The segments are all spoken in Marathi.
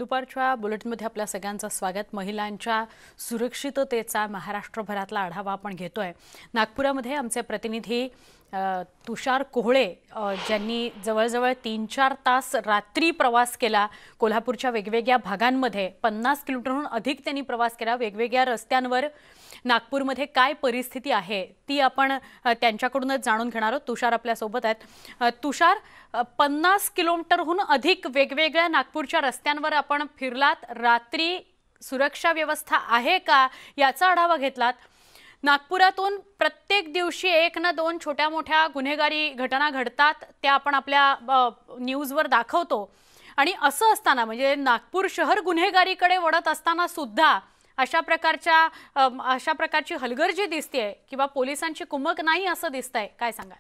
दुपारच्या बुलेटिनमध्ये आपल्या सगळ्यांचं स्वागत। महिलांच्या सुरक्षिततेचा महाराष्ट्रभरातला आढावा आपण घेतोय। नागपुरामध्ये आमचे प्रतिनिधी तुषार कोहळे ज्यांनी जवळजवळ 3-4 तास रात्री प्रवास केला। कोल्हापूरच्या वेगवेगळ्या भागांमध्ये 50 किलोमीटरहून अधिक त्यांनी प्रवास केला। वेगवेगळ्या रस्त्यांवर नागपूरमध्ये काय परिस्थिती आहे ती आपण त्यांच्याकडूनच जाणून घेणार आहोत। तुषार आपल्या सोबत आहेत। तुषार, 50 किलोमीटरहून अधिक वेगवेगळ्या नागपूरच्या रस्त्यांवर आपण फिरलात। रात्री सुरक्षा व्यवस्था आहे का याचा आढावा घेतलात। नागपुरातून प्रत्येक दिवशी 1 ना 2 छोट्या मोठ्या गुन्हेगारी घटना घडतात, त्या आपण आपल्या न्यूजवर दाखवतो। आणि असं असताना म्हणजे नागपूर शहर गुन्हेगारीकडे वळत असताना सुद्धा अशा प्रकारची हलगर्जी दिसतेय किंवा पोलिसांची कुमक नाही असं दिसतंय, काय सांगाल?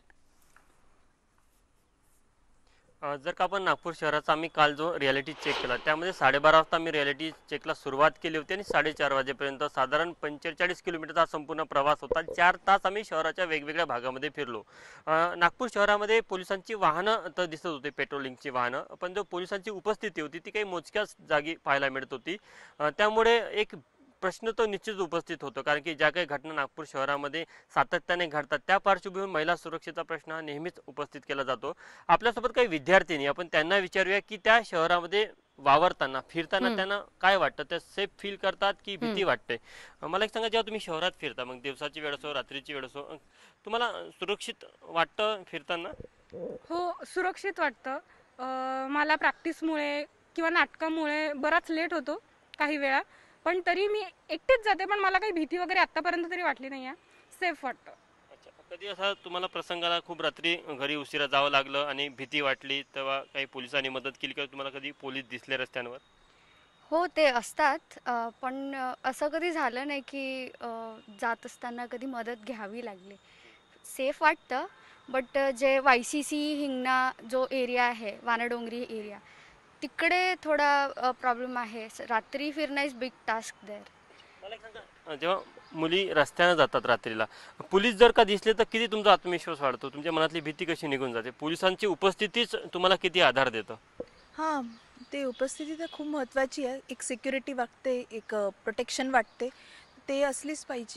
जर का आपण नागपूर शहराचा आम्ही काल जो रियालिटी चेक केला त्यामध्ये 12:30 वाजता आम्ही रियालिटी चेकला सुरुवात केली होती आणि 4:30 वाजेपर्यंत साधारण 45 किलोमीटरचा संपूर्ण प्रवास होता। 4 तास आम्ही शहराच्या वेगवेगळ्या भागामध्ये फिरलो। नागपूर शहरामध्ये पोलिसांची वाहनं तर दिसत होती, पेट्रोलिंगची वाहनं, पण जो पोलिसांची उपस्थिती होती ती काही मोजक्याच जागी पाहायला मिळत होती। त्यामुळे एक प्रश्न तो निश्चित उपस्थित होतो, कारण की ज्या काही घटना नागपूर शहरामध्ये सातत्याने घडतात त्या पार्श्वभूमीवर महिला सुरक्षेचा प्रश्न हा नेहमीच उपस्थित केला जातो। आपल्यासोबत काही विद्यार्थिनी, आपण त्यांना विचारूया की त्या शहरामध्ये वावरताना फिरताना त्यांना काय वाटतं, त्या सेफ फील करतात की भीती वाटते? मला एक सांगा, जेव्हा तुम्ही शहरात फिरता, मग दिवसाची वेळ असो रात्रीची वेळ असो, तुम्हाला सुरक्षित वाटतं फिरताना? हो, सुरक्षित वाटतं। मला प्रॅक्टिसमुळे किंवा नाटकामुळे बराच लेट होतो काही वेळा, पण तरी मी एकटेच जाते, पण मला काही भीती वगैरे आतापर्यंत तरी वाटली नाही आहे। सेफ वाटतं। अच्छा, कधी असा तुम्हाला प्रसंगाला खूप रात्री घरी उशिरा जावं लागलं आणि भीती वाटली तेव्हा काही पोलिसांनी मदत केली का? तुम्हाला कधी पोलीस दिसले रस्त्यांवर? हो, ते असतात। पण असं कधी झालं नाही की जात असताना कधी मदत घ्यावी लागली। सेफ वाटतं, बट जे YCC हिंगणा जो एरिया आहे, वानाडोंगरी एरिया, तिकडे थोडा प्रॉब्लेम आहे। रात्री फिरणं इज बिग टास्क देअर। मला एक सांगा, जेव्हा मुली रस्त्याने जातात रात्रीला, पोलीस जर का दिसले तर किती तुमचा आत्मविश्वास वाढतो? तुमच्या मनातली भीती कशी निघून जाते? पोलिसांची उपस्थितीच तुम्हाला किती आधार देतं? हां, ते उपस्थिती तर खूप महत्त्वाची आहे। एक सिक्युरिटी वाटते, एक प्रोटेक्शन वाटते, ते असलीच पाहिजे।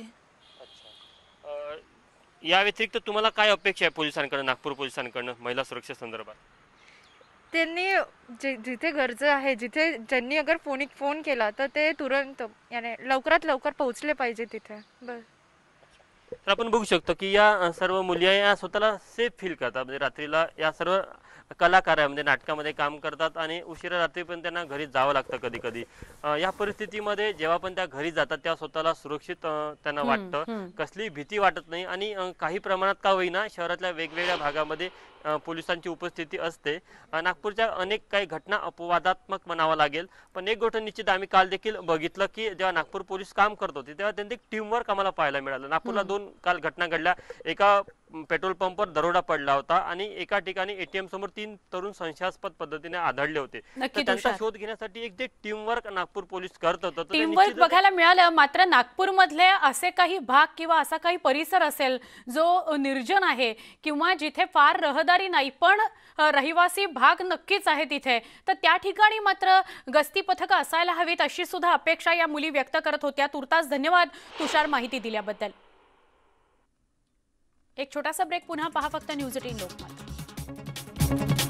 अच्छा, या व्यतिरिक्त तुम्हाला काय अपेक्षा आहे पोलिसांकडून, नागपूर पोलिसांकडून महिला सुरक्षेसंदर्भात? त्यांनी जिथे गरज आहे, जिथे ज्यांनी अगर फोन केला तर ते तुरंत याने लवकरात लवकर पोहोचले पाहिजे तिथे, बस। तर आपण बघू शकतो की या सर्व मुली या स्वतःला सेफ फील करतात। म्हणजे रात्रीला या सर्व कलाकार आहे, म्हणजे नाटकामध्ये काम करतात आणि उशिरा रात्री पण त्यांना घरी जावं लागतं कधी कधी। या परिस्थितीमध्ये जेव्हा पण त्या घरी जातात तेव्हा स्वतःला सुरक्षित त्यांना वाटतं, कसली भीती वाटत नाही। आणि काही प्रमाणात का होईना शहरातल्या वेगवेगळ्या भागामध्ये पोलिसांची उपस्थिती असते। नागपूरच्या अनेक काही घटना अपवादात्मक म्हणावं लागेल, पण एक गोष्ट निश्चित आम्ही काल देखील बघितलं की जेव्हा नागपूर पोलीस काम करत होते तेव्हा त्यांचं एक टीमवर्क आम्हाला पाहायला मिळालं। नागपूरला 2 काल घटना घडल्या। एका पेट्रोल पंपवर दरोडा पडला होता आणि एका ठिकाणी ATM समोर 3 तरुण संशयास्पद पद्धतीने आढळले होते। तर त्यांचा शोध घेण्यासाठी एक जे टीमवर्क नागपूर पोलीस करत होतं, टीमवर्क बघायला मिळालं। मात्र नागपूरमधले असे काही भाग किंवा असा काही परिसर असेल जो निर्जन आहे किंवा जिथे फार रहदारी नाही पण रहिवासी भाग नक्कीच आहे तिथे, तर त्या ठिकाणी मात्र गस्ती पथकं असायला हवीत अशी सुद्धा अपेक्षा या मुली व्यक्त करत होत्या। तुर्तास धन्यवाद तुषार माहिती दिल्याबद्दल। एक छोटासा ब्रेक, पुन्हा पहा फक्त न्यूज 18 लोकमत।